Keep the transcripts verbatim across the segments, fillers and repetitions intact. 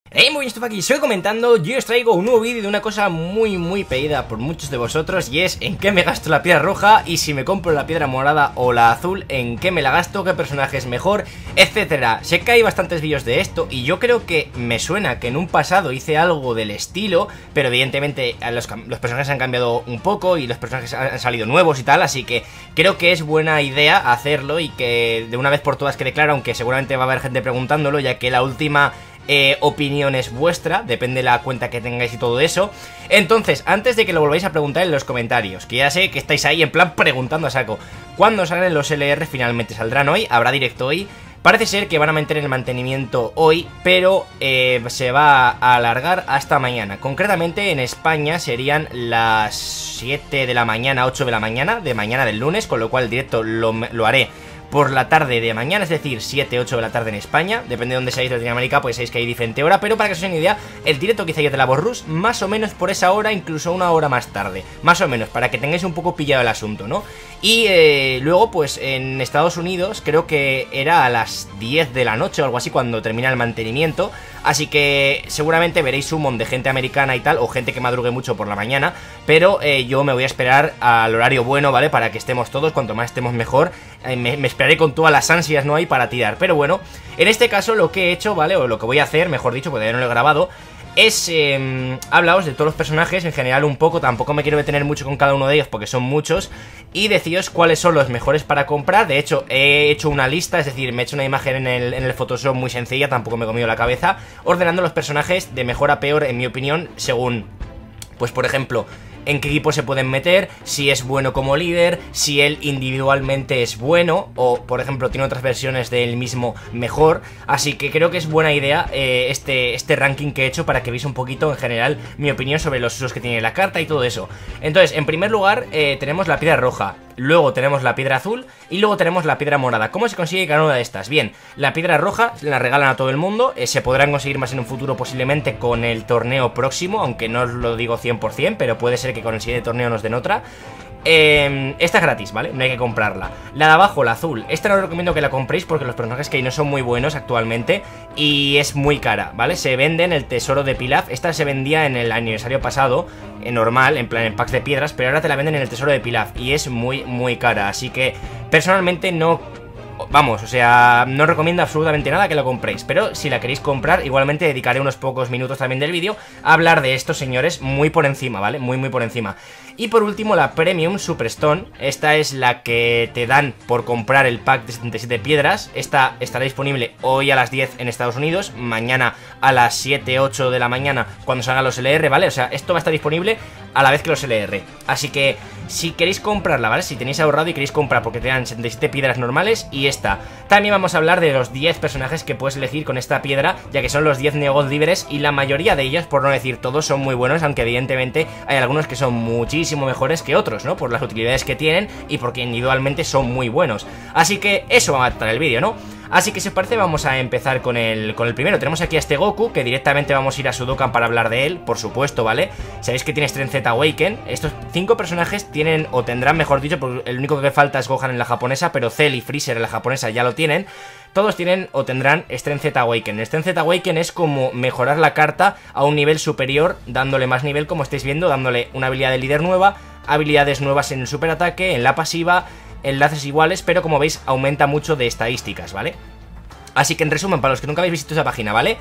Hey, muy bien, estoy aquí, estoy comentando. Yo os traigo un nuevo vídeo de una cosa muy muy pedida por muchos de vosotros, y es en qué me gasto la piedra roja, y si me compro la piedra morada o la azul, en qué me la gasto, qué personaje es mejor, etcétera. Sé que hay bastantes vídeos de esto, y yo creo que me suena que en un pasado hice algo del estilo, pero evidentemente los, los personajes han cambiado un poco y los personajes han salido nuevos y tal, así que creo que es buena idea hacerlo y que de una vez por todas quede claro, aunque seguramente va a haber gente preguntándolo, ya que la última Eh, opinión es vuestra, depende de la cuenta que tengáis y todo eso. Entonces, antes de que lo volváis a preguntar en los comentarios, que ya sé que estáis ahí en plan preguntando a saco, ¿cuándo salen los L R? Finalmente saldrán hoy, habrá directo hoy. Parece ser que van a mantener el mantenimiento hoy, pero eh, se va a alargar hasta mañana. Concretamente en España serían las siete de la mañana, ocho de la mañana, de mañana del lunes, con lo cual el directo lo, lo haré por la tarde de mañana, es decir, siete, ocho de la tarde en España. Depende de dónde seáis de Latinoamérica, pues sabéis que hay diferente hora, pero para que os hagáis una idea, el directo que hice yo de la Borrus, más o menos por esa hora, incluso una hora más tarde, más o menos, para que tengáis un poco pillado el asunto, ¿no? Y eh, luego, pues en Estados Unidos, creo que era a las diez de la noche o algo así cuando termina el mantenimiento, así que seguramente veréis un montón de gente americana y tal, o gente que madrugue mucho por la mañana, pero eh, yo me voy a esperar al horario bueno, ¿vale? Para que estemos todos, cuanto más estemos mejor. eh, me, me esperaré con todas las ansias, ¿no? Hay para tirar, pero bueno, en este caso lo que he hecho, ¿vale? O lo que voy a hacer, mejor dicho, porque todavía no lo he grabado, es eh, hablaos de todos los personajes en general un poco. Tampoco me quiero detener mucho con cada uno de ellos porque son muchos, y deciros cuáles son los mejores para comprar. De hecho, he hecho una lista, es decir, me he hecho una imagen en el, en el Photoshop muy sencilla, tampoco me he comido la cabeza, ordenando los personajes de mejor a peor, en mi opinión, según, pues por ejemplo, en qué equipo se pueden meter, si es bueno como líder, si él individualmente es bueno, o por ejemplo tiene otras versiones del mismo mejor. Así que creo que es buena idea eh, este, este ranking que he hecho, para que veáis un poquito en general mi opinión sobre los usos que tiene la carta y todo eso. Entonces, en primer lugar eh, tenemos la piedra roja, luego tenemos la piedra azul y luego tenemos la piedra morada. ¿Cómo se consigue cada una de estas? Bien, la piedra roja la regalan a todo el mundo, eh, se podrán conseguir más en un futuro posiblemente con el torneo próximo, aunque no os lo digo cien por cien, pero puede ser que con el siguiente torneo nos den otra. Eh, esta es gratis, ¿vale? No hay que comprarla. La de abajo, la azul, esta no os recomiendo que la compréis porque los personajes que hay no son muy buenos actualmente y es muy cara, ¿vale? Se vende en el tesoro de Pilaf. Esta se vendía en el aniversario pasado, en normal, en plan en packs de piedras, pero ahora te la venden en el tesoro de Pilaf y es muy, muy cara. Así que personalmente no... Vamos, o sea, no recomiendo absolutamente nada que lo compréis, pero si la queréis comprar, igualmente dedicaré unos pocos minutos también del vídeo a hablar de estos señores muy por encima, ¿vale? Muy, muy por encima. Y por último, la Premium Superstone. Esta es la que te dan por comprar el pack de setenta y siete piedras. Esta estará disponible hoy a las diez en Estados Unidos, mañana a las siete, ocho de la mañana cuando salgan los L R, ¿vale? O sea, esto va a estar disponible a la vez que los L R. Así que si queréis comprarla, ¿vale? Si tenéis ahorrado y queréis comprar, porque te dan setenta y siete piedras normales y esta. También vamos a hablar de los diez personajes que puedes elegir con esta piedra, ya que son los diez Neogold libres y la mayoría de ellos, por no decir todos, son muy buenos, aunque evidentemente hay algunos que son muchísimo mejores que otros, ¿no? Por las utilidades que tienen y porque individualmente son muy buenos. Así que eso va a tratar el vídeo, ¿no? Así que si os parece vamos a empezar con el, con el primero. Tenemos aquí a este Goku, que directamente vamos a ir a su Dokkan para hablar de él, por supuesto, ¿vale? Sabéis que tiene Strength Z Awaken. Estos cinco personajes tienen, o tendrán mejor dicho, porque el único que falta es Gohan en la japonesa, pero Cell y Freezer en la japonesa ya lo tienen. Todos tienen o tendrán Strength Z Awaken. Strength Z Awaken es como mejorar la carta a un nivel superior, dándole más nivel, como estáis viendo, dándole una habilidad de líder nueva, habilidades nuevas en el superataque, en la pasiva, enlaces iguales, pero como veis aumenta mucho de estadísticas, ¿vale? Así que en resumen, para los que nunca habéis visto esa página, ¿vale?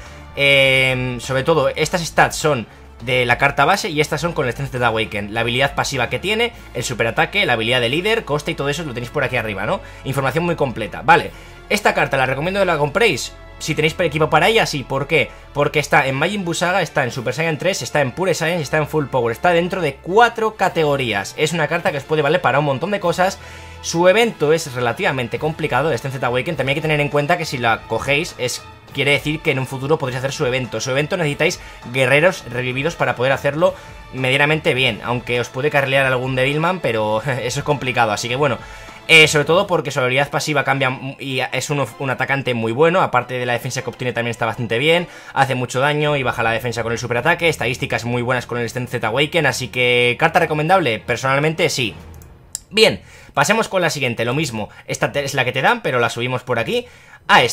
Eh, sobre todo, estas stats son de la carta base y estas son con el Strength Z Awaken. La habilidad pasiva que tiene, el superataque, la habilidad de líder, coste y todo eso lo tenéis por aquí arriba, ¿no? Información muy completa, ¿vale? Esta carta la recomiendo que la compréis si tenéis equipo para ella, sí. ¿Por qué? Porque está en Majin Buu Saga, está en Super Saiyan tres, está en Pure Saiyan y está en Full Power. Está dentro de cuatro categorías. Es una carta que os puede valer para un montón de cosas. Su evento es relativamente complicado, el Strength Z Awaken. También hay que tener en cuenta que si la cogéis es... quiere decir que en un futuro podréis hacer su evento. Su evento necesitáis guerreros revividos para poder hacerlo medianamente bien. Aunque os puede carrilear algún Devilman, pero eso es complicado. Así que bueno... Eh, sobre todo porque su habilidad pasiva cambia y es un, un atacante muy bueno. Aparte de la defensa que obtiene también está bastante bien. Hace mucho daño y baja la defensa con el superataque. Estadísticas muy buenas con el Strength Z Awaken. Así que, ¿carta recomendable? Personalmente sí. Bien, pasemos con la siguiente, lo mismo. Esta es la que te dan, pero la subimos por aquí a esta.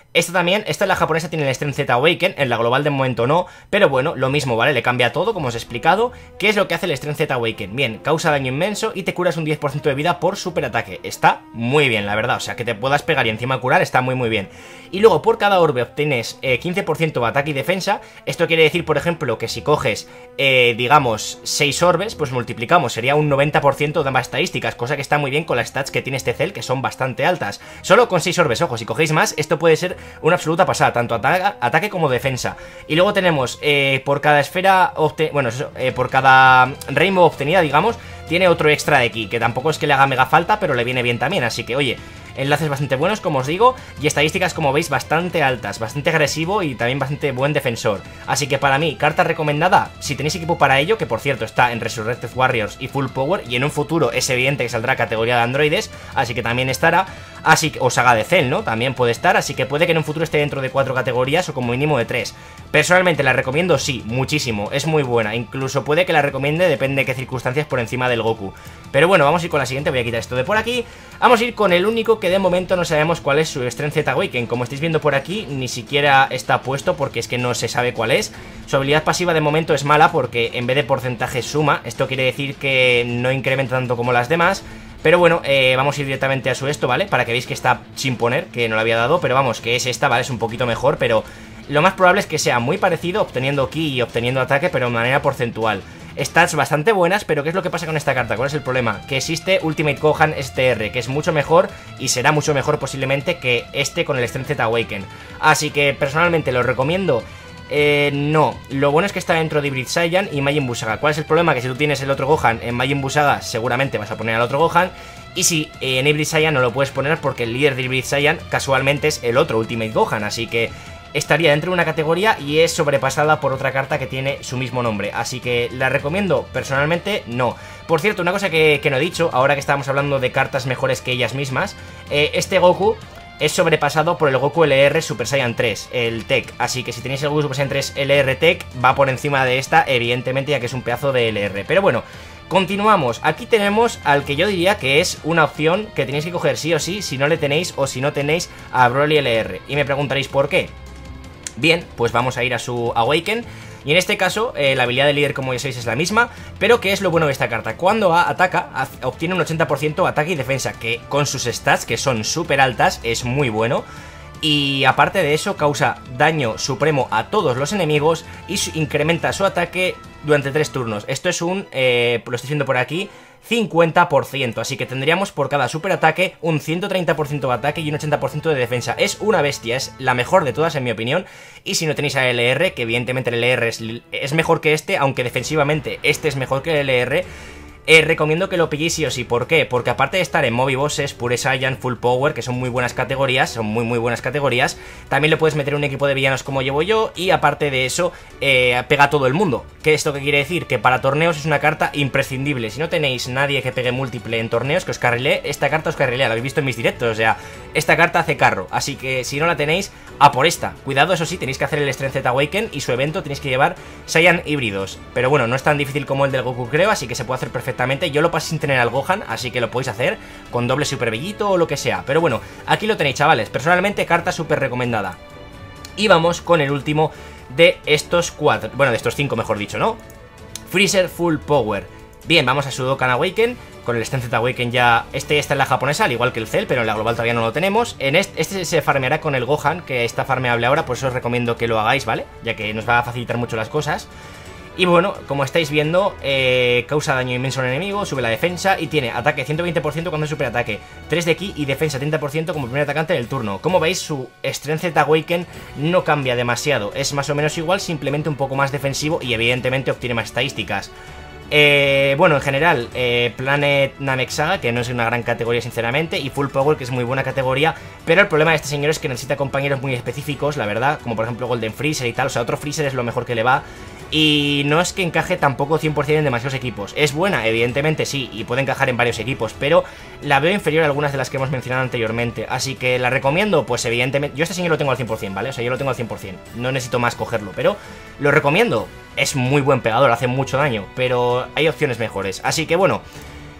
Esta también, esta en la japonesa tiene el Strength Z Awaken, en la global de momento no, pero bueno, lo mismo, ¿vale? Le cambia todo, como os he explicado. ¿Qué es lo que hace el Strength Z Awaken? Bien, causa daño inmenso y te curas un diez por ciento de vida por superataque. Está muy bien, la verdad, o sea, que te puedas pegar y encima curar está muy muy bien. Y luego por cada orbe obtienes eh, quince por ciento de ataque y defensa. Esto quiere decir, por ejemplo, que si coges, eh, digamos, seis orbes, pues multiplicamos, sería un noventa por ciento de ambas estadísticas, cosa que está muy bien con las stats que tiene este Cell, que son bastante altas. Solo con seis orbes, ojo, si cogéis más, esto puede ser una absoluta pasada, tanto ata ataque como defensa. Y luego tenemos, eh, por cada esfera, bueno, eso, eh, por cada Rainbow obtenida, digamos, tiene otro extra de ki, que tampoco es que le haga mega falta, pero le viene bien también, así que, oye, enlaces bastante buenos, como os digo, y estadísticas, como veis, bastante altas, bastante agresivo y también bastante buen defensor. Así que para mí, carta recomendada, si tenéis equipo para ello, que por cierto está en Resurrected Warriors y Full Power, y en un futuro es evidente que saldrá categoría de androides, así que también estará, así que, o saga de Cell, ¿no? También puede estar, así que puede que en un futuro esté dentro de cuatro categorías o como mínimo de tres. Personalmente la recomiendo, sí, muchísimo, es muy buena, incluso puede que la recomiende, depende de qué circunstancias, por encima del Goku. Pero bueno, vamos a ir con la siguiente, voy a quitar esto de por aquí. Vamos a ir con el único que de momento no sabemos cuál es su Strength Z Awaken. Como estáis viendo por aquí, ni siquiera está puesto porque es que no se sabe cuál es. Su habilidad pasiva de momento es mala porque en vez de porcentaje suma. Esto quiere decir que no incrementa tanto como las demás. Pero bueno, eh, vamos a ir directamente a su esto, ¿vale? Para que veáis que está sin poner, que no lo había dado. Pero vamos, que es esta, ¿vale? Es un poquito mejor, pero lo más probable es que sea muy parecido, obteniendo ki y obteniendo ataque, pero de manera porcentual. Stats bastante buenas, pero ¿qué es lo que pasa con esta carta? ¿Cuál es el problema? Que existe Ultimate Gohan S T R, que es mucho mejor y será mucho mejor posiblemente que este con el Strength Z Awaken. Así que personalmente lo recomiendo. Eh, no, lo bueno es que está dentro de Hybrid Saiyan y Majin Buu Saga. ¿Cuál es el problema? Que si tú tienes el otro Gohan en Majin Buu Saga, seguramente vas a poner al otro Gohan. Y si eh, en Hybrid Saiyan no lo puedes poner porque el líder de Hybrid Saiyan casualmente es el otro Ultimate Gohan, así que estaría dentro de una categoría y es sobrepasada por otra carta que tiene su mismo nombre. Así que la recomiendo, personalmente no. Por cierto, una cosa que, que no he dicho, ahora que estábamos hablando de cartas mejores que ellas mismas, eh, este Goku es sobrepasado por el Goku L R Super Saiyan tres, el Tech. Así que si tenéis el Goku Super Saiyan tres L R Tech, va por encima de esta, evidentemente, ya que es un pedazo de L R. Pero bueno, continuamos. Aquí tenemos al que yo diría que es una opción que tenéis que coger sí o sí si no le tenéis o si no tenéis a Broly L R. Y me preguntaréis por qué. Bien, pues vamos a ir a su Awaken. Y en este caso, eh, la habilidad de líder, como ya sabéis, es la misma. Pero ¿qué es lo bueno de esta carta? Cuando A ataca, obtiene un ochenta por ciento de ataque y defensa, que con sus stats, que son súper altas, es muy bueno. Y aparte de eso, causa daño supremo a todos los enemigos y su, incrementa su ataque durante tres turnos. Esto es un, eh, lo estoy viendo por aquí, cincuenta por ciento, así que tendríamos por cada super ataque un ciento treinta por ciento de ataque y un ochenta por ciento de defensa. Es una bestia, es la mejor de todas en mi opinión. Y si no tenéis a L R, que evidentemente el L R es, es mejor que este, aunque defensivamente este es mejor que el L R, Eh, recomiendo que lo pilléis sí o sí. ¿Por qué? Porque aparte de estar en Moby Bosses, Pure Saiyan, Full Power, que son muy buenas categorías, son muy muy buenas categorías, también le puedes meter un equipo de villanos como llevo yo, y aparte de eso, eh, pega a todo el mundo. ¿Qué esto qué quiere decir? Que para torneos es una carta imprescindible. Si no tenéis nadie que pegue múltiple en torneos, que os carrilee, esta carta os carrilea, lo habéis visto en mis directos, o sea, esta carta hace carro, así que si no la tenéis, a por esta. Cuidado, eso sí, tenéis que hacer el Strength Z Awaken y su evento tenéis que llevar Saiyan híbridos, pero bueno, no es tan difícil como el del Goku, creo, así que se puede hacer perfectamente. Yo lo pasé sin tener al Gohan, así que lo podéis hacer con doble super bellito o lo que sea. Pero bueno, aquí lo tenéis, chavales. Personalmente, carta súper recomendada. Y vamos con el último de estos cuatro, bueno, de estos cinco mejor dicho, ¿no? Freezer Full Power. Bien, vamos a su Dokkan Awaken. Con el Strength Z Awaken ya, este está en la japonesa, al igual que el Cell, pero en la global todavía no lo tenemos. En este, este se farmeará con el Gohan, que está farmeable ahora, por eso os recomiendo que lo hagáis, ¿vale? Ya que nos va a facilitar mucho las cosas. Y bueno, como estáis viendo, eh, causa daño inmenso al enemigo, sube la defensa y tiene ataque ciento veinte por ciento cuando es superataque, tres de ki y defensa treinta por ciento como primer atacante del turno. Como veis, su Strength Z Awaken no cambia demasiado, es más o menos igual, simplemente un poco más defensivo y evidentemente obtiene más estadísticas. Eh, bueno, en general, eh, Planet Namek Saga, que no es una gran categoría sinceramente, y Full Power, que es muy buena categoría, pero el problema de este señor es que necesita compañeros muy específicos, la verdad, como por ejemplo Golden Freezer y tal, o sea, otro Freezer es lo mejor que le va. Y no es que encaje tampoco cien por cien en demasiados equipos. Es buena, evidentemente sí, y puede encajar en varios equipos, pero la veo inferior a algunas de las que hemos mencionado anteriormente. Así que la recomiendo, pues evidentemente. Yo este señor lo tengo al cien por cien, ¿vale? O sea, yo lo tengo al cien por cien, no necesito más cogerlo, pero lo recomiendo. Es muy buen pegador, hace mucho daño, pero hay opciones mejores. Así que bueno,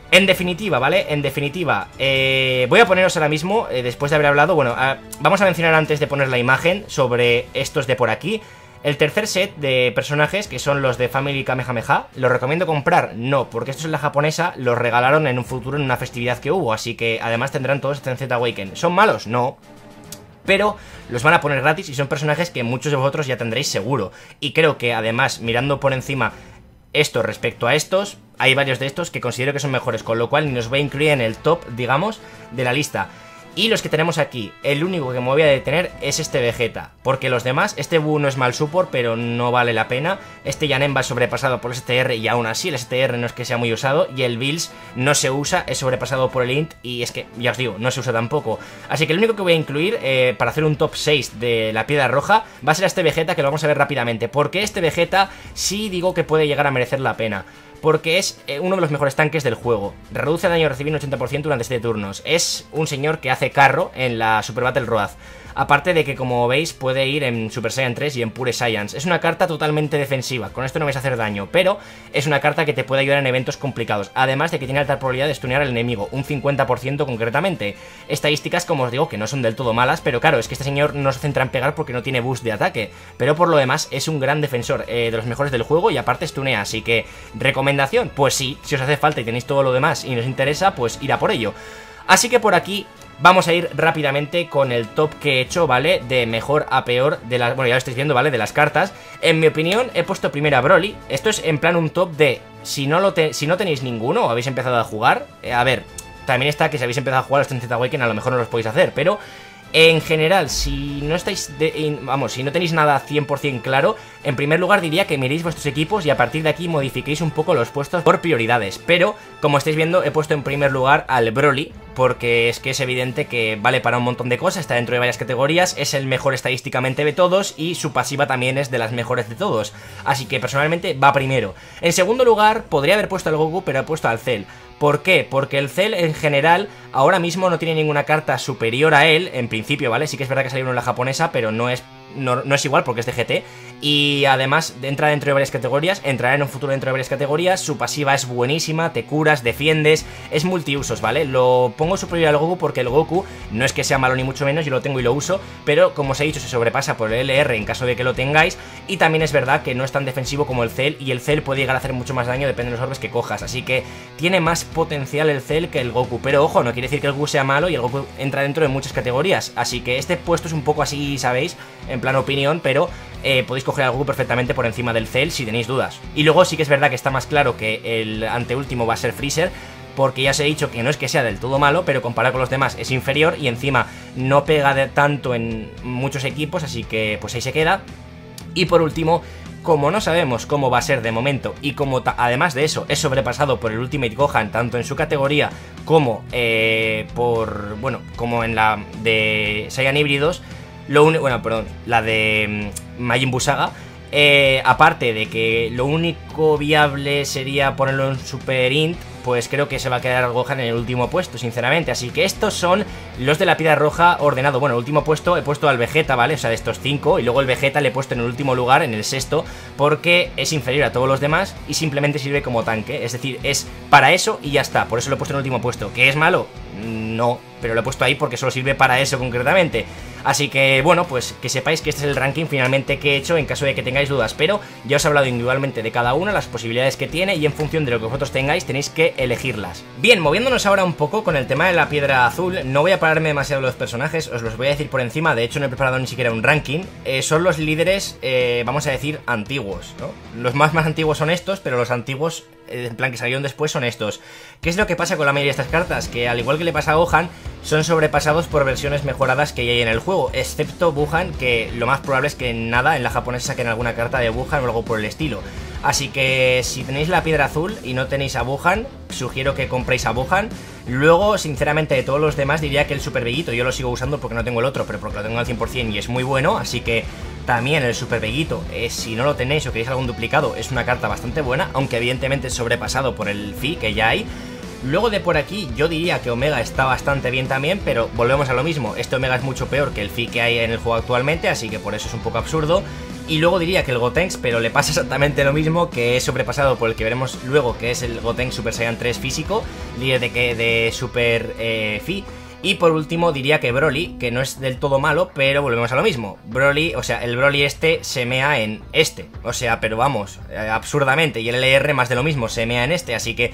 En definitiva, ¿vale? En definitiva, eh, voy a poneros ahora mismo, eh, después de haber hablado, bueno, a, vamos a mencionar antes de poner la imagen sobre estos de por aquí. El tercer set de personajes, que son los de Family Kamehameha, ¿los recomiendo comprar? No, porque estos en la japonesa los regalaron en un futuro en una festividad que hubo, así que además tendrán todos este en Z-Awaken. ¿Son malos? No. Pero los van a poner gratis y son personajes que muchos de vosotros ya tendréis seguro. Y creo que además, mirando por encima esto respecto a estos, hay varios de estos que considero que son mejores, con lo cual ni los voy a incluir en el top, digamos, de la lista. Y los que tenemos aquí, el único que me voy a detener es este Vegeta, porque los demás, este Buu no es mal support, pero no vale la pena. Este Yanen va sobrepasado por el S T R y aún así el S T R no es que sea muy usado, y el Bills no se usa, es sobrepasado por el Int y es que, ya os digo, no se usa tampoco. Así que el único que voy a incluir eh, para hacer un top seis de la piedra roja va a ser este Vegeta, que lo vamos a ver rápidamente, porque este Vegeta sí digo que puede llegar a merecer la pena. Porque es uno de los mejores tanques del juego. Reduce daño recibido un ochenta por ciento durante siete turnos. Es un señor que hace carro en la Super Battle Road. Aparte de que, como veis, puede ir en Super Saiyan tres y en Pure Saiyans. Es una carta totalmente defensiva, con esto no vais a hacer daño, pero es una carta que te puede ayudar en eventos complicados. Además de que tiene alta probabilidad de stunear al enemigo, un cincuenta por ciento concretamente. Estadísticas, como os digo, que no son del todo malas, pero claro, es que este señor no se centra en pegar porque no tiene boost de ataque. Pero por lo demás, es un gran defensor, eh, de los mejores del juego, y aparte stunea, así que, ¿recomendación? Pues sí, si os hace falta y tenéis todo lo demás y nos interesa, pues ir a por ello. Así que por aquí vamos a ir rápidamente con el top que he hecho, ¿vale? De mejor a peor de las... Bueno, ya lo estáis viendo, ¿vale? De las cartas. En mi opinión, he puesto primero a Broly. Esto es en plan un top de... Si no, lo te... si no tenéis ninguno o habéis empezado a jugar... Eh, a ver, también está que si habéis empezado a jugar los Z-Awaken a lo mejor no los podéis hacer, pero... En general, si no estáis, de, in, vamos, si no tenéis nada cien por cien claro, en primer lugar diría que miréis vuestros equipos y a partir de aquí modifiquéis un poco los puestos por prioridades. Pero, como estáis viendo, he puesto en primer lugar al Broly, porque es que es evidente que vale para un montón de cosas, está dentro de varias categorías, es el mejor estadísticamente de todos y su pasiva también es de las mejores de todos. Así que personalmente va primero. En segundo lugar, podría haber puesto al Goku, pero he puesto al Cell. ¿Por qué? Porque el Cell en general ahora mismo no tiene ninguna carta superior a él, en principio, ¿vale? Sí que es verdad que salió en la japonesa, pero no es... No, no es igual porque es de G T. Y además entra dentro de varias categorías. Entrará en un futuro dentro de varias categorías. Su pasiva es buenísima, te curas, defiendes. Es multiusos, ¿vale? Lo pongo superior al Goku porque el Goku no es que sea malo ni mucho menos, yo lo tengo y lo uso, pero como os he dicho se sobrepasa por el L R en caso de que lo tengáis. Y también es verdad que no es tan defensivo como el Cell, y el Cell puede llegar a hacer mucho más daño depende de los orbes que cojas. Así que tiene más potencial el Cell que el Goku. Pero ojo, no quiere decir que el Goku sea malo, y el Goku entra dentro de muchas categorías. Así que este puesto es un poco así, ¿sabéis? En plan opinión, pero eh, podéis coger al Goku perfectamente por encima del Cell si tenéis dudas. Y luego sí que es verdad que está más claro que el anteúltimo va a ser Freezer, porque ya os he dicho que no es que sea del todo malo, pero comparado con los demás es inferior y encima no pega de tanto en muchos equipos, así que pues ahí se queda. Y por último, como no sabemos cómo va a ser de momento y como además de eso es sobrepasado por el Ultimate Gohan tanto en su categoría como eh, por, bueno, como en la de Saiyan híbridos, lo único, bueno, perdón, la de um, Majin Buu Saga, eh, aparte de que lo único viable sería ponerlo en Super Int, pues creo que se va a quedar Gohan en el último puesto, sinceramente. Así que estos son los de la piedra roja ordenado. Bueno, el último puesto he puesto al Vegeta, ¿vale? O sea, de estos cinco. Y luego el Vegeta le he puesto en el último lugar, en el sexto, porque es inferior a todos los demás y simplemente sirve como tanque. Es decir, es para eso y ya está. Por eso lo he puesto en el último puesto. ¿Que es malo? No, pero lo he puesto ahí porque solo sirve para eso concretamente. Así que, bueno, pues que sepáis que este es el ranking finalmente que he hecho en caso de que tengáis dudas. Pero ya os he hablado individualmente de cada una, las posibilidades que tiene, y en función de lo que vosotros tengáis tenéis que elegirlas. Bien, moviéndonos ahora un poco con el tema de la piedra azul, no voy a pararme demasiado en los personajes, os los voy a decir por encima. De hecho no he preparado ni siquiera un ranking. eh, Son los líderes, eh, vamos a decir, antiguos, ¿no? Los más más antiguos son estos, pero los antiguos, en plan que salieron después, son estos. ¿Qué es lo que pasa con la mayoría de estas cartas? Que al igual que le pasa a Gohan, son sobrepasados por versiones mejoradas que hay en el juego, excepto Wuhan, que lo más probable es que nada, en la japonesa saquen alguna carta de Wuhan o algo por el estilo. Así que si tenéis la piedra azul y no tenéis a Wuhan, sugiero que compréis a Wuhan. Luego, sinceramente, de todos los demás diría que el Super Veguito yo lo sigo usando porque no tengo el otro, pero porque lo tengo al cien por cien y es muy bueno, así que también el Super Veguito, eh, si no lo tenéis o queréis algún duplicado, es una carta bastante buena, aunque evidentemente es sobrepasado por el Fi que ya hay. Luego de por aquí yo diría que Omega está bastante bien también, pero volvemos a lo mismo, este Omega es mucho peor que el Fi que hay en el juego actualmente, así que por eso es un poco absurdo. Y luego diría que el Gotenks, pero le pasa exactamente lo mismo, que es sobrepasado por el que veremos luego, que es el Gotenks Super Saiyan tres físico, líder de, que, de Super eh, Fi. Y por último diría que Broly, que no es del todo malo, pero volvemos a lo mismo. Broly, o sea, el Broly este se mea en este, o sea, pero vamos, eh, absurdamente. Y el L R más de lo mismo, se mea en este, así que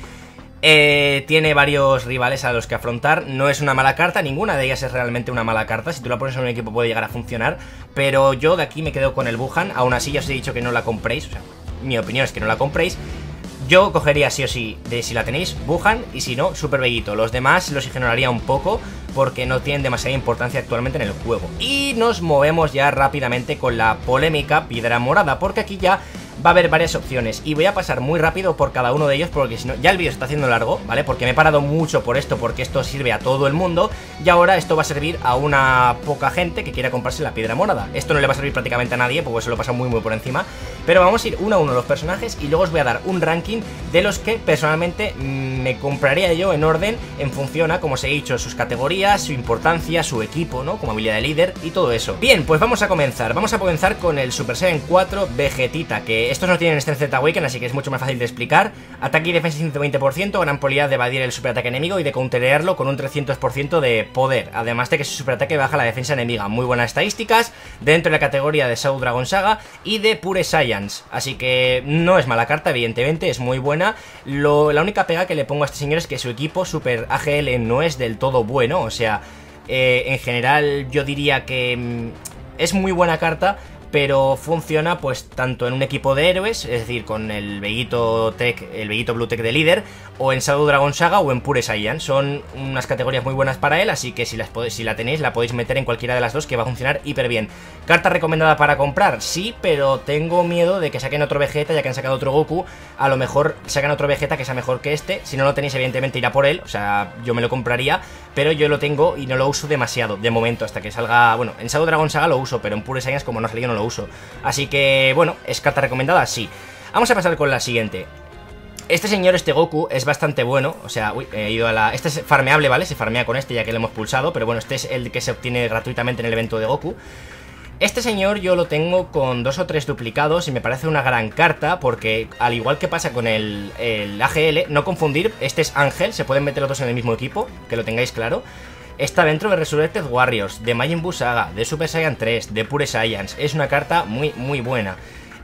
eh, tiene varios rivales a los que afrontar. No es una mala carta, ninguna de ellas es realmente una mala carta. Si tú la pones en un equipo puede llegar a funcionar, pero yo de aquí me quedo con el Wuhan. Aún así ya os he dicho que no la compréis, o sea, mi opinión es que no la compréis. Yo cogería sí o sí, de si la tenéis, Wuhan, y si no, Super Vegito. Los demás los ignoraría un poco porque no tienen demasiada importancia actualmente en el juego. Y nos movemos ya rápidamente con la polémica Piedra Morada, porque aquí ya va a haber varias opciones y voy a pasar muy rápido por cada uno de ellos porque si no, ya el vídeo se está haciendo largo, ¿vale? Porque me he parado mucho por esto, porque esto sirve a todo el mundo y ahora esto va a servir a una poca gente que quiera comprarse la Piedra Morada. Esto no le va a servir prácticamente a nadie porque se lo pasa muy muy por encima, pero vamos a ir uno a uno los personajes y luego os voy a dar un ranking de los que personalmente me compraría yo en orden en función a, como os he dicho, sus categorías, su importancia, su equipo, ¿no? Como habilidad de líder y todo eso. Bien, pues vamos a comenzar. Vamos a comenzar con el Super Saiyan cuatro Vegetita, que estos no tienen Strength Z-Awaken, así que es mucho más fácil de explicar. Ataque y defensa ciento veinte por ciento, gran probabilidad de evadir el superataque enemigo y de counterearlo con un trescientos por ciento de poder. Además de que su superataque baja la defensa enemiga. Muy buenas estadísticas dentro de la categoría de Shadow Dragon Saga y de Pure Science. Así que no es mala carta, evidentemente, es muy buena. Lo, la única pega que le pongo a este señor es que su equipo Super A G L no es del todo bueno. O sea, eh, en general yo diría que mmm, es muy buena carta, pero funciona pues tanto en un equipo de héroes, es decir, con el Vegito Tech, el Vegito Blue Tech de líder, o en Shadow Dragon Saga o en Pure Saiyan. Son unas categorías muy buenas para él, así que si, las podéis, si la tenéis la podéis meter en cualquiera de las dos, que va a funcionar hiper bien. ¿Carta recomendada para comprar? Sí, pero tengo miedo de que saquen otro Vegeta, ya que han sacado otro Goku. A lo mejor sacan otro Vegeta que sea mejor que este. Si no lo tenéis, evidentemente irá por él, o sea, yo me lo compraría, pero yo lo tengo y no lo uso demasiado, de momento, hasta que salga. Bueno, en Shadow Dragon Saga lo uso, pero en Pure Saiyan, como no ha salido, no lo uso. Así que, bueno, ¿es carta recomendada? Sí. Vamos a pasar con la siguiente. Este señor, este Goku, es bastante bueno. O sea, uy, he ido a la... Este es farmeable, ¿vale? Se farmea con este ya que lo hemos pulsado, pero bueno, este es el que se obtiene gratuitamente en el evento de Goku. Este señor yo lo tengo con dos o tres duplicados y me parece una gran carta porque, al igual que pasa con el, el A G L, no confundir, este es Ángel, se pueden meter los dos en el mismo equipo, que lo tengáis claro. Está dentro de Resurrected Warriors, de Majin Buu Saga, de Super Saiyan tres, de Pure Science. Es una carta muy, muy buena.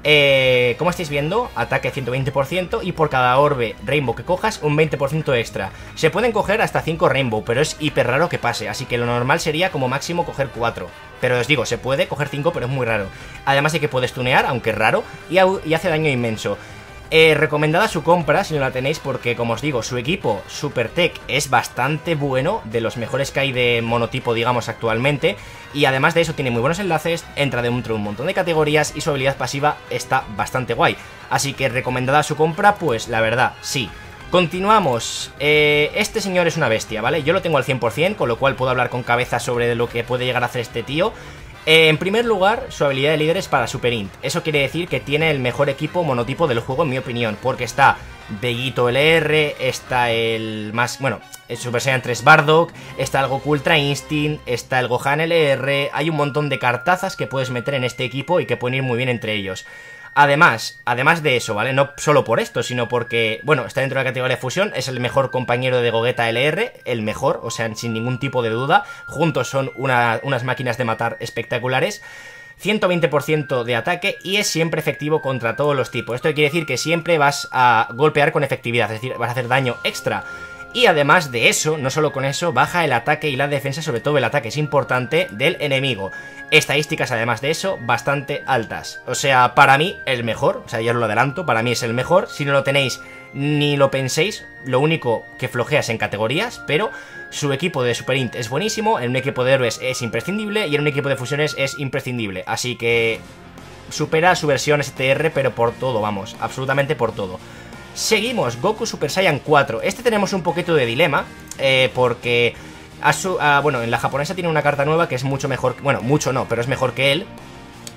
Eh, como estáis viendo, ataque ciento veinte por ciento y por cada orbe Rainbow que cojas, un veinte por ciento extra. Se pueden coger hasta cinco Rainbow, pero es hiper raro que pase, así que lo normal sería como máximo coger cuatro. Pero os digo, se puede coger cinco, pero es muy raro. Además de que puedes tunear, aunque es raro, y, y hace daño inmenso. Eh, recomendada su compra si no la tenéis porque, como os digo, su equipo Super Tech es bastante bueno, de los mejores que hay de monotipo, digamos, actualmente. Y además de eso tiene muy buenos enlaces, entra dentro de un montón de categorías y su habilidad pasiva está bastante guay. Así que recomendada su compra, pues la verdad, sí. Continuamos. Eh, este señor es una bestia, ¿vale? Yo lo tengo al cien por cien, con lo cual puedo hablar con cabeza sobre lo que puede llegar a hacer este tío. En primer lugar, su habilidad de líder es para Super Int. Eso quiere decir que tiene el mejor equipo monotipo del juego, en mi opinión, porque está Vegito L R, está el más, bueno, el Super Saiyan tres Bardock, está el Goku Ultra Instinct, está el Gohan L R. Hay un montón de cartazas que puedes meter en este equipo y que pueden ir muy bien entre ellos. Además, además de eso, ¿vale? No solo por esto, sino porque, bueno, está dentro de la categoría de fusión, es el mejor compañero de Gogeta L R, el mejor, o sea, sin ningún tipo de duda. Juntos son una, unas máquinas de matar espectaculares. ciento veinte por ciento de ataque y es siempre efectivo contra todos los tipos. Esto quiere decir que siempre vas a golpear con efectividad, es decir, vas a hacer daño extra. Y además de eso, no solo con eso, baja el ataque y la defensa, sobre todo el ataque es importante, del enemigo. Estadísticas, además de eso, bastante altas. O sea, para mí, el mejor, o sea, ya os lo adelanto, para mí es el mejor. Si no lo tenéis, ni lo penséis, lo único que flojeas en categorías, pero su equipo de Super Int es buenísimo, en un equipo de héroes es imprescindible y en un equipo de fusiones es imprescindible. Así que supera su versión S T R, pero por todo, vamos, absolutamente por todo. Seguimos, Goku Super Saiyan cuatro. Este tenemos un poquito de dilema, eh, porque a su, a, bueno, en la japonesa tiene una carta nueva que es mucho mejor, bueno, mucho no, pero es mejor que él.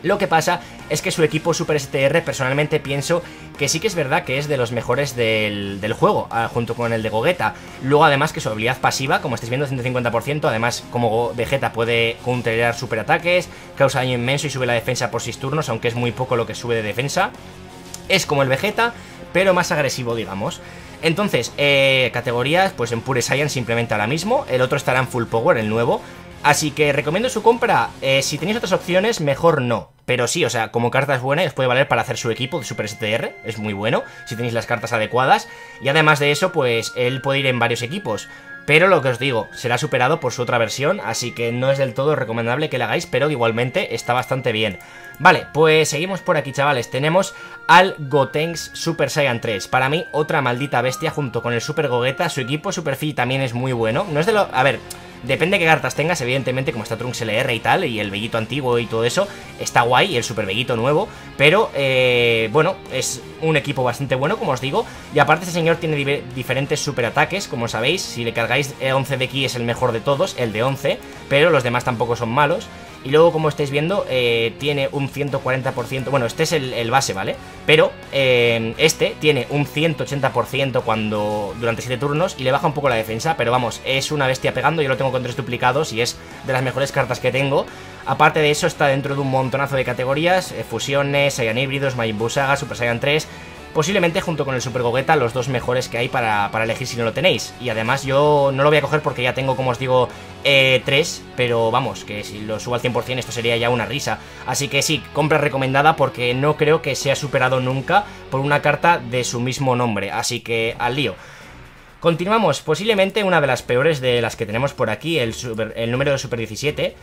Lo que pasa es que su equipo Super S T R personalmente pienso que sí que es verdad que es de los mejores del, del juego, junto con el de Gogeta. Luego además que su habilidad pasiva, como estáis viendo, ciento cincuenta por ciento, además como Vegeta puede counterar superataques, causa daño inmenso y sube la defensa por seis turnos, aunque es muy poco lo que sube de defensa. Es como el Vegeta, pero más agresivo, digamos. Entonces, eh, categorías, pues en Pure Saiyan simplemente ahora mismo, el otro estará en Full Power, el nuevo. Así que recomiendo su compra. eh, Si tenéis otras opciones, mejor no. Pero sí, o sea, como carta es buena y os puede valer para hacer su equipo de Super S T R. Es muy bueno, si tenéis las cartas adecuadas. Y además de eso, pues él puede ir en varios equipos. Pero lo que os digo, será superado por su otra versión, así que no es del todo recomendable que la hagáis, pero igualmente está bastante bien. Vale, pues seguimos por aquí, chavales. Tenemos al Gotenks Super Saiyan tres. Para mí, otra maldita bestia junto con el Super Gogeta. Su equipo Super Fi también es muy bueno. No es de lo... A ver... Depende de qué cartas tengas, evidentemente, como está Trunks L R y tal, y el Vellito antiguo y todo eso, está guay, y el Super Vellito nuevo, pero, eh, bueno, es un equipo bastante bueno, como os digo, y aparte este señor tiene diferentes superataques, como sabéis, si le cargáis once de ki es el mejor de todos, el de once, pero los demás tampoco son malos. Y luego, como estáis viendo, eh, tiene un ciento cuarenta por ciento. Bueno, este es el, el base, ¿vale? Pero eh, este tiene un ciento ochenta por ciento cuando durante siete turnos y le baja un poco la defensa. Pero vamos, es una bestia pegando. Yo lo tengo con tres duplicados y es de las mejores cartas que tengo. Aparte de eso, está dentro de un montonazo de categorías. Eh, fusiones, Saiyan híbridos, Majin Buu Saga, Super Saiyan tres... Posiblemente junto con el Super Gogeta los dos mejores que hay para, para elegir si no lo tenéis. Y además yo no lo voy a coger porque ya tengo, como os digo, eh, tres. Pero vamos, que si lo subo al cien por cien esto sería ya una risa. Así que sí, compra recomendada porque no creo que sea superado nunca por una carta de su mismo nombre. Así que al lío. Continuamos, posiblemente una de las peores de las que tenemos por aquí, el, super, el número de Super diecisiete.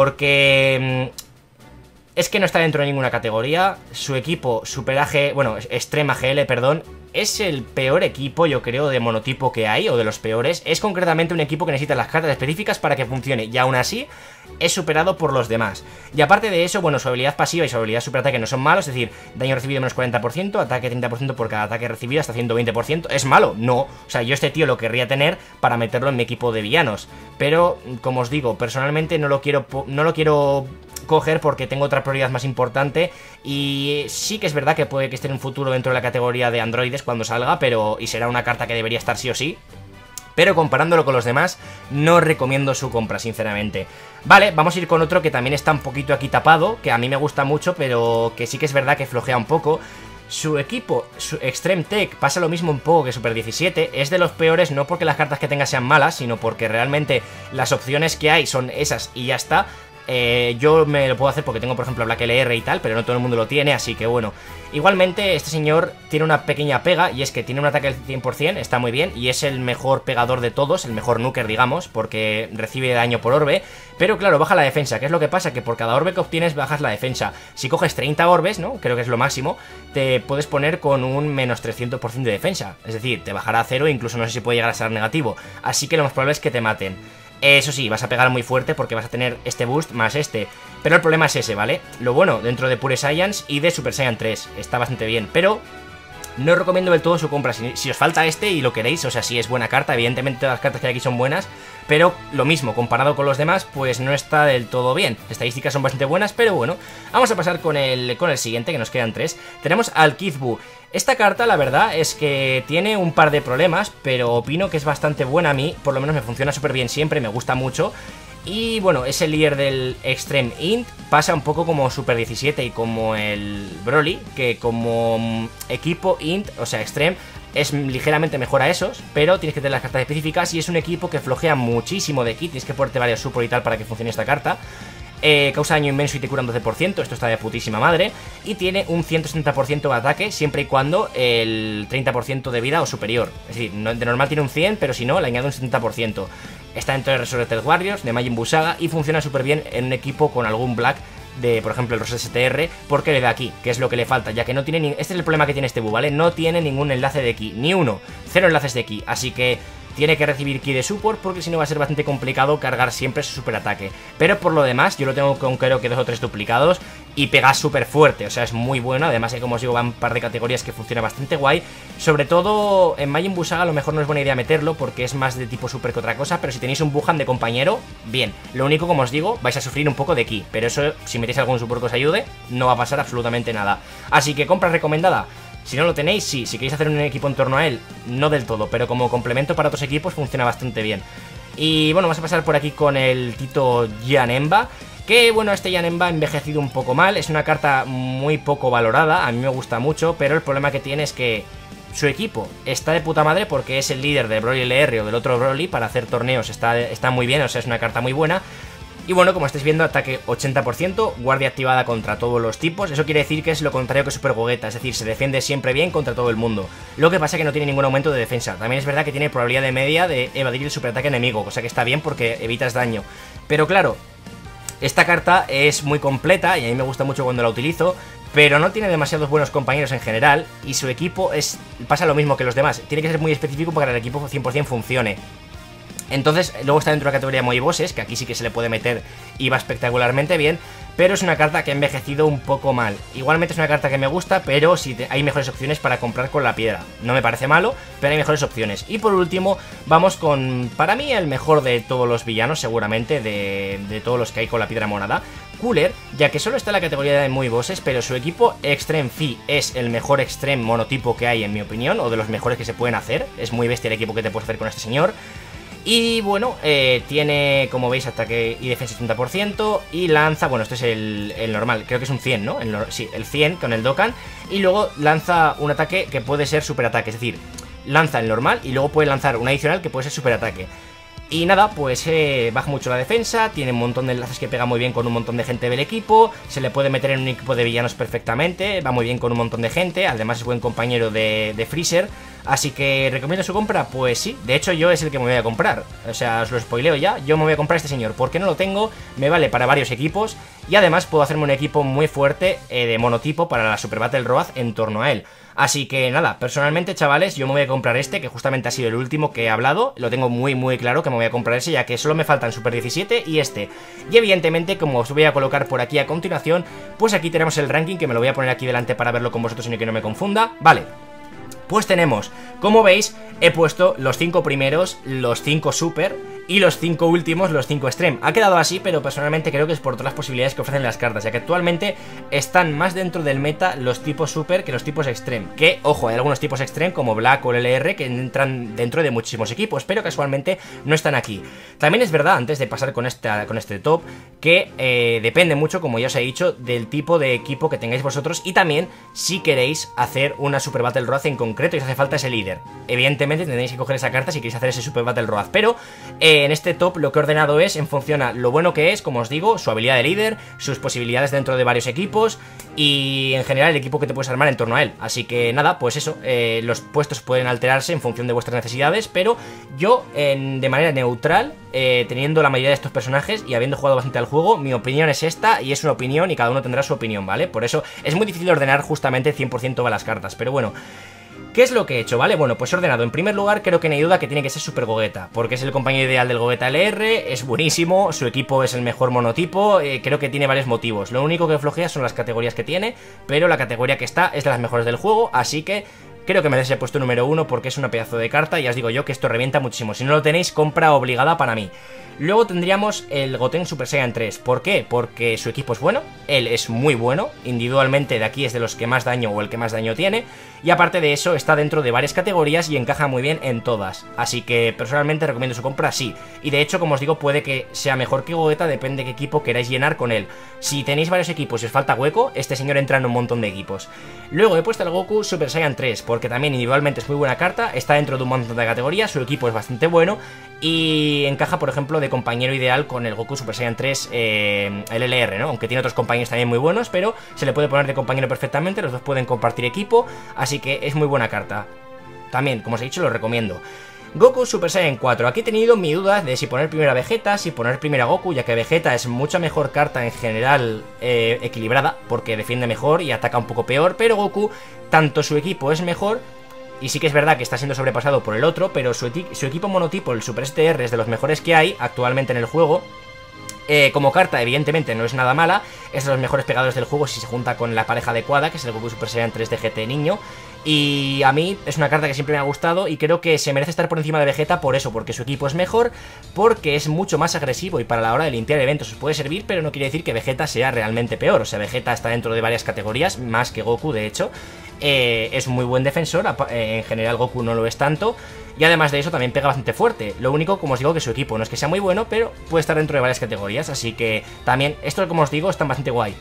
Porque... Mmm, es que no está dentro de ninguna categoría. Su equipo, Super A G, bueno, Extreme A G L, perdón, es el peor equipo, yo creo, de monotipo que hay, o de los peores. Es concretamente un equipo que necesita las cartas específicas para que funcione, y aún así es superado por los demás. Y aparte de eso, bueno, su habilidad pasiva y su habilidad superataque no son malos, es decir, daño recibido menos cuarenta por ciento, ataque treinta por ciento por cada ataque recibido, hasta ciento veinte por ciento. ¿Es malo? No. O sea, yo este tío lo querría tener para meterlo en mi equipo de villanos. Pero, como os digo, personalmente no lo quiero, no lo quiero coger porque tengo otra prioridad más importante. Y sí que es verdad que puede que esté en un futuro dentro de la categoría de androides cuando salga, pero y será una carta que debería estar sí o sí. Pero comparándolo con los demás, no recomiendo su compra, sinceramente. Vale, vamos a ir con otro que también está un poquito aquí tapado, que a mí me gusta mucho, pero que sí que es verdad que flojea un poco. Su equipo, su Extreme Tech, pasa lo mismo un poco que Super diecisiete. Es de los peores, no porque las cartas que tenga sean malas, sino porque realmente las opciones que hay son esas y ya está. Eh, yo me lo puedo hacer porque tengo, por ejemplo, Black L R y tal, pero no todo el mundo lo tiene, así que bueno. Igualmente, este señor tiene una pequeña pega, y es que tiene un ataque del cien por cien, está muy bien, y es el mejor pegador de todos, el mejor nuker, digamos, porque recibe daño por orbe. Pero claro, baja la defensa. ¿Qué es lo que pasa? Que por cada orbe que obtienes bajas la defensa. Si coges treinta orbes, ¿no? Creo que es lo máximo, te puedes poner con un menos trescientos por ciento de defensa. Es decir, te bajará a cero, incluso no sé si puede llegar a ser negativo. Así que lo más probable es que te maten. Eso sí, vas a pegar muy fuerte porque vas a tener este boost más este. Pero el problema es ese, ¿vale? Lo bueno, dentro de Pure Saiyans y de Super Saiyan tres. Está bastante bien, pero no recomiendo del todo su compra. Si, si os falta este y lo queréis, o sea, si es buena carta, evidentemente todas las cartas que hay aquí son buenas, pero lo mismo, comparado con los demás, pues no está del todo bien. Estadísticas son bastante buenas, pero bueno. Vamos a pasar con el, con el siguiente, que nos quedan tres. Tenemos al Kid Buu. Esta carta, la verdad, es que tiene un par de problemas, pero opino que es bastante buena a mí. Por lo menos me funciona súper bien siempre, me gusta mucho. Y bueno, es el líder del Extreme Int. Pasa un poco como Super diecisiete y como el Broly, que como equipo Int, o sea, Extreme, es ligeramente mejor a esos, pero tienes que tener las cartas específicas. Y es un equipo que flojea muchísimo de ki. Tienes que ponerte varios support y tal para que funcione esta carta. Eh, causa daño inmenso y te cura un doce por ciento, esto está de putísima madre. Y tiene un ciento setenta por ciento de ataque siempre y cuando el treinta por ciento de vida o superior. Es decir, no, de normal tiene un cien, pero si no, le añade un setenta por ciento. Está dentro de Resurrected Warriors, de Majin Buu Saga, y funciona súper bien en un equipo con algún Black de, por ejemplo, el Rose S T R, porque le da ki, que es lo que le falta, ya que no tiene ni... Este es el problema que tiene este Buu, ¿vale? No tiene ningún enlace de ki, ni uno, cero enlaces de ki, así que tiene que recibir ki de support porque si no va a ser bastante complicado cargar siempre su super ataque. Pero por lo demás yo lo tengo con creo que dos o tres duplicados y pega súper fuerte, o sea es muy bueno. Además que como os digo va en un par de categorías que funciona bastante guay. Sobre todo en Majin Buu Saga a lo mejor no es buena idea meterlo porque es más de tipo super que otra cosa, pero si tenéis un Buhan de compañero, bien. Lo único, como os digo, vais a sufrir un poco de ki, pero eso si metéis algún support que os ayude no va a pasar absolutamente nada. Así que compra recomendada. Si no lo tenéis, sí, si queréis hacer un equipo en torno a él, no del todo, pero como complemento para otros equipos funciona bastante bien. Y bueno, vamos a pasar por aquí con el Tito Janemba, que bueno, este Janemba ha envejecido un poco mal, es una carta muy poco valorada, a mí me gusta mucho, pero el problema que tiene es que su equipo está de puta madre porque es el líder de Broly L R o del otro Broly para hacer torneos, está, está muy bien, o sea, es una carta muy buena. Y bueno, como estáis viendo, ataque ochenta por ciento, guardia activada contra todos los tipos. Eso quiere decir que es lo contrario que Super Gogeta, es decir, se defiende siempre bien contra todo el mundo. Lo que pasa es que no tiene ningún aumento de defensa. También es verdad que tiene probabilidad de media de evadir el superataque enemigo, cosa que está bien porque evitas daño. Pero claro, esta carta es muy completa y a mí me gusta mucho cuando la utilizo, pero no tiene demasiados buenos compañeros en general y su equipo es pasa lo mismo que los demás. Tiene que ser muy específico para que el equipo cien por cien funcione. Entonces, luego está dentro de la categoría Moi Bosses, que aquí sí que se le puede meter y va espectacularmente bien, pero es una carta que ha envejecido un poco mal. Igualmente es una carta que me gusta, pero sí te, hay mejores opciones para comprar con la piedra. No me parece malo, pero hay mejores opciones. Y por último, vamos con, para mí, el mejor de todos los villanos, seguramente, de, de todos los que hay con la piedra morada, Cooler, ya que solo está en la categoría de Moi Bosses, pero su equipo Extreme Phi es el mejor Extreme monotipo que hay, en mi opinión, o de los mejores que se pueden hacer. Es muy bestia el equipo que te puedes hacer con este señor. Y bueno, eh, tiene, como veis, ataque y defensa setenta por ciento. Y lanza, bueno, este es el, el normal, creo que es un cien, ¿no? El, sí, el cien con el Dokkan. Y luego lanza un ataque que puede ser super ataque, es decir, lanza el normal y luego puede lanzar un adicional que puede ser super ataque. Y nada, pues eh, baja mucho la defensa, tiene un montón de enlaces que pega muy bien con un montón de gente del equipo, se le puede meter en un equipo de villanos perfectamente, va muy bien con un montón de gente, además es buen compañero de, de Freezer, así que ¿recomiendo su compra? Pues sí, de hecho yo es el que me voy a comprar, o sea, os lo spoileo ya, yo me voy a comprar este señor, porque no lo tengo, me vale para varios equipos y además puedo hacerme un equipo muy fuerte eh, de monotipo para la Super Battle Road en torno a él. Así que nada, personalmente chavales, yo me voy a comprar este, que justamente ha sido el último que he hablado. Lo tengo muy muy claro que me voy a comprar ese, ya que solo me faltan Super diecisiete y este. Y evidentemente, como os voy a colocar por aquí a continuación, pues aquí tenemos el ranking, que me lo voy a poner aquí delante para verlo con vosotros y que no me confunda. Vale, pues tenemos, como veis, he puesto los cinco primeros, los cinco super y los cinco últimos, los cinco extreme. Ha quedado así, pero personalmente creo que es por todas las posibilidades que ofrecen las cartas, ya que actualmente están más dentro del meta los tipos super que los tipos extreme. Que, ojo, hay algunos tipos extreme como Black o el L R que entran dentro de muchísimos equipos, pero casualmente no están aquí. También es verdad, antes de pasar con, esta, con este top, que eh, depende mucho, como ya os he dicho, del tipo de equipo que tengáis vosotros y también si queréis hacer una Super Battle Road en concreto y os hace falta ese líder. Evidentemente tendréis que coger esa carta si queréis hacer ese Super Battle Road, pero eh, en este top lo que he ordenado es en función a lo bueno que es, como os digo, su habilidad de líder, sus posibilidades dentro de varios equipos y en general el equipo que te puedes armar en torno a él. Así que nada, pues eso, eh, los puestos pueden alterarse en función de vuestras necesidades, pero yo en, de manera neutral, eh, teniendo la mayoría de estos personajes y habiendo jugado bastante al juego, mi opinión es esta y es una opinión y cada uno tendrá su opinión, ¿vale? Por eso es muy difícil ordenar justamente cien por ciento de las cartas, pero bueno. ¿Qué es lo que he hecho? ¿Vale? Bueno, pues he ordenado. En primer lugar, creo que no hay duda que tiene que ser Super Gogeta, porque es el compañero ideal del Gogeta L R, es buenísimo, su equipo es el mejor monotipo, eh, creo que tiene varios motivos. Lo único que flojea son las categorías que tiene, pero la categoría que está es de las mejores del juego, así que creo que merece el puesto número uno porque es una pedazo de carta y ya os digo yo que esto revienta muchísimo. Si no lo tenéis, compra obligada para mí. Luego tendríamos el Goten Super Saiyan tres. ¿Por qué? Porque su equipo es bueno, él es muy bueno, individualmente de aquí es de los que más daño o el que más daño tiene, y aparte de eso está dentro de varias categorías y encaja muy bien en todas. Así que personalmente recomiendo su compra, sí. Y de hecho, como os digo, puede que sea mejor que Gogeta, depende de qué equipo queráis llenar con él. Si tenéis varios equipos y os falta hueco, este señor entra en un montón de equipos. Luego he puesto el Goku Super Saiyan tres, porque también individualmente es muy buena carta, está dentro de un montón de categorías, su equipo es bastante bueno y encaja, por ejemplo, de compañero ideal con el Goku Super Saiyan tres, eh, el L R, ¿no? Aunque tiene otros compañeros también muy buenos, pero se le puede poner de compañero perfectamente, los dos pueden compartir equipo, así que es muy buena carta. También, como os he dicho, lo recomiendo. Goku Super Saiyan cuatro. Aquí he tenido mi duda de si poner primero a Vegeta, si poner primero a Goku, ya que Vegeta es mucha mejor carta en general, eh, equilibrada, porque defiende mejor y ataca un poco peor, pero Goku, tanto su equipo es mejor y sí que es verdad que está siendo sobrepasado por el otro, pero su, su equipo monotipo, el Super S T R, es de los mejores que hay actualmente en el juego. Eh, como carta, evidentemente, no es nada mala. Es de los mejores pegadores del juego si se junta con la pareja adecuada, que es el Goku Super Saiyan tres de G T niño. Y a mí es una carta que siempre me ha gustado y creo que se merece estar por encima de Vegeta por eso, porque su equipo es mejor, porque es mucho más agresivo y para la hora de limpiar eventos os puede servir, pero no quiere decir que Vegeta sea realmente peor. O sea, Vegeta está dentro de varias categorías, más que Goku de hecho. Eh, es un muy buen defensor, en general Goku no lo es tanto. Y además de eso también pega bastante fuerte. Lo único, como os digo, que su equipo no es que sea muy bueno, pero puede estar dentro de varias categorías. Así que también, esto como os digo, está bastante guay.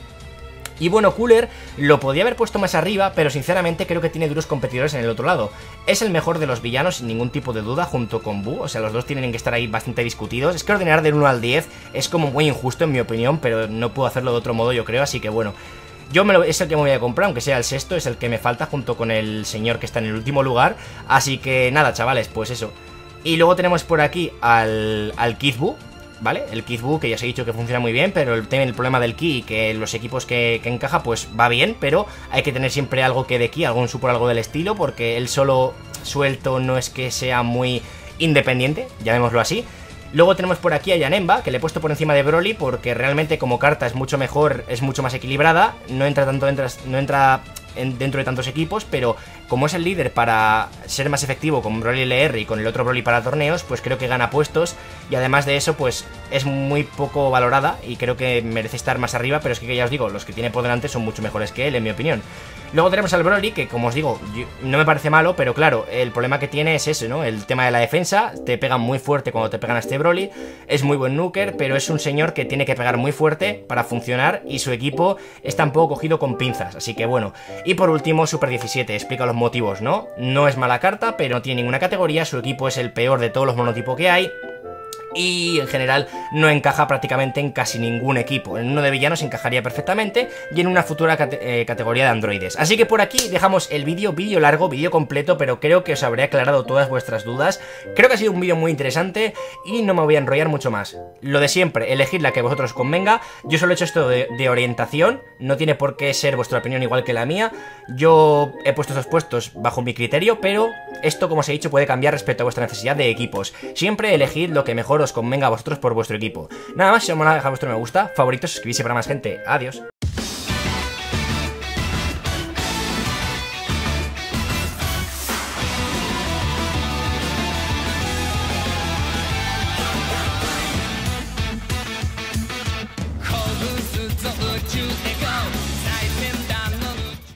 Y bueno, Cooler lo podía haber puesto más arriba, pero sinceramente creo que tiene duros competidores en el otro lado. Es el mejor de los villanos sin ningún tipo de duda, junto con Buu. O sea, los dos tienen que estar ahí bastante discutidos. Es que ordenar del uno al diez es como muy injusto en mi opinión, pero no puedo hacerlo de otro modo, yo creo. Así que bueno, yo me lo, es el que me voy a comprar, aunque sea el sexto, es el que me falta junto con el señor que está en el último lugar. Así que nada, chavales, pues eso. Y luego tenemos por aquí al, al Kid Buu, ¿vale? El Kid Buu, que ya os he dicho que funciona muy bien, pero el, el problema del ki y que los equipos que, que encaja, pues va bien, pero hay que tener siempre algo que de ki, algún support, algo del estilo, porque él solo suelto no es que sea muy independiente, llamémoslo así. Luego tenemos por aquí a Janemba, que le he puesto por encima de Broly porque realmente como carta es mucho mejor, es mucho más equilibrada, no entra tanto entra, no entra en, dentro de tantos equipos, pero como es el líder para ser más efectivo con Broly L R y con el otro Broly para torneos, pues creo que gana puestos y además de eso pues es muy poco valorada y creo que merece estar más arriba, pero es que ya os digo, los que tiene por delante son mucho mejores que él en mi opinión. Luego tenemos al Broly, que como os digo, yo, no me parece malo, pero claro, el problema que tiene es eso, ¿no? El tema de la defensa, te pegan muy fuerte cuando te pegan a este Broly, es muy buen nuker, pero es un señor que tiene que pegar muy fuerte para funcionar y su equipo está un poco cogido con pinzas, así que bueno. Y por último, Super diecisiete, explica los motivos, ¿no? No es mala carta, pero no tiene ninguna categoría, su equipo es el peor de todos los monotipos que hay. Y en general no encaja prácticamente en casi ningún equipo. En uno de villanos encajaría perfectamente y en una futura cate eh, categoría de androides. Así que por aquí dejamos el vídeo, vídeo largo, vídeo completo, pero creo que os habré aclarado todas vuestras dudas. Creo que ha sido un vídeo muy interesante y no me voy a enrollar mucho más. Lo de siempre, elegid la que a vosotros convenga. Yo solo he hecho esto de, de orientación, no tiene por qué ser vuestra opinión igual que la mía. Yo he puesto estos puestos bajo mi criterio, pero esto, como os he dicho, puede cambiar respecto a vuestra necesidad de equipos. Siempre elegid lo que mejor os convenga a vosotros por vuestro equipo. Nada más, si os mola, dejad vuestro me gusta, favoritos, suscribirse para más gente. Adiós.